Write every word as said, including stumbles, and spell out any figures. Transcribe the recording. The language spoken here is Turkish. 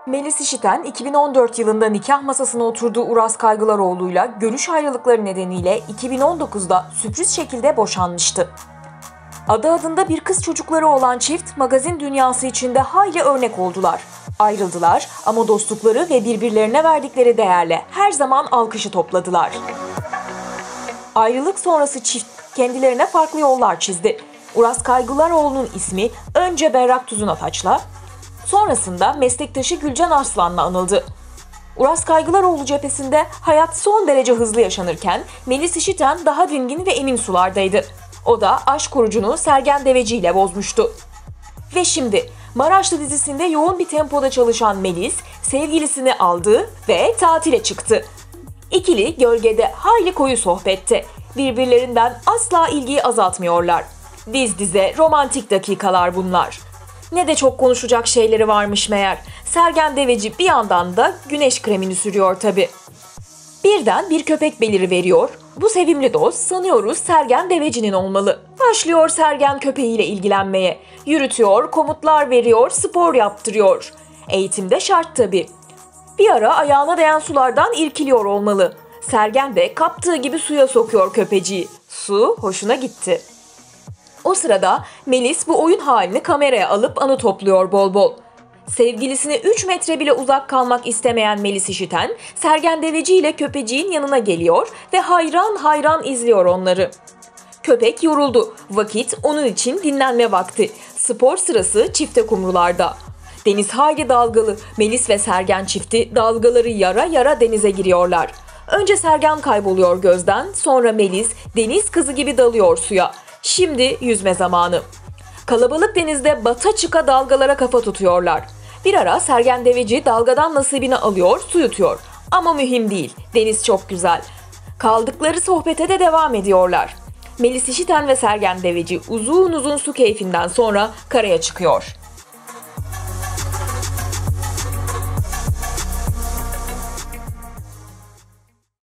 Melis İşiten iki bin on dört yılında nikah masasına oturduğu Uras Kaygılaroğlu'yla görüş ayrılıkları nedeniyle iki bin on dokuzda sürpriz şekilde boşanmıştı. Adı adında bir kız çocukları olan çift magazin dünyası içinde hayli örnek oldular. Ayrıldılar ama dostlukları ve birbirlerine verdikleri değerle her zaman alkışı topladılar. Ayrılık sonrası çift kendilerine farklı yollar çizdi. Uras Kaygılaroğlu'nun ismi önce Berrak Tuzunataç'la, sonrasında meslektaşı Gülcan Arslan'la anıldı. Uras Kaygılaroğlu cephesinde hayat son derece hızlı yaşanırken Melis İşiten daha dingin ve emin sulardaydı. O da aşk kurucunu Sergen Deveci ile bozmuştu. Ve şimdi Maraşlı dizisinde yoğun bir tempoda çalışan Melis sevgilisini aldı ve tatile çıktı. İkili gölgede hayli koyu sohbette. Birbirlerinden asla ilgiyi azaltmıyorlar. Diz dize romantik dakikalar bunlar. Ne de çok konuşacak şeyleri varmış meğer. Sergen Deveci bir yandan da güneş kremini sürüyor tabii. Birden bir köpek beliriveriyor. Bu sevimli dost sanıyoruz Sergen Deveci'nin olmalı. Başlıyor Sergen köpeğiyle ilgilenmeye. Yürütüyor, komutlar veriyor, spor yaptırıyor. Eğitimde şart tabii. Bir ara ayağına değen sulardan irkiliyor olmalı. Sergen de kaptığı gibi suya sokuyor köpeciği. Su hoşuna gitti. O sırada Melis bu oyun halini kameraya alıp anı topluyor bol bol. Sevgilisine üç metre bile uzak kalmak istemeyen Melis İşiten, Sergen Deveci ile köpeciğin yanına geliyor ve hayran hayran izliyor onları. Köpek yoruldu. Vakit onun için dinlenme vakti. Spor sırası çifte kumrularda. Deniz hayli dalgalı. Melis ve Sergen çifti dalgaları yara yara denize giriyorlar. Önce Sergen kayboluyor gözden, sonra Melis deniz kızı gibi dalıyor suya. Şimdi yüzme zamanı. Kalabalık denizde bata çıka dalgalara kafa tutuyorlar. Bir ara Sergen Deveci dalgadan nasibini alıyor, su yutuyor. Ama mühim değil, deniz çok güzel. Kaldıkları sohbete de devam ediyorlar. Melis İşiten ve Sergen Deveci uzun uzun su keyfinden sonra karaya çıkıyor.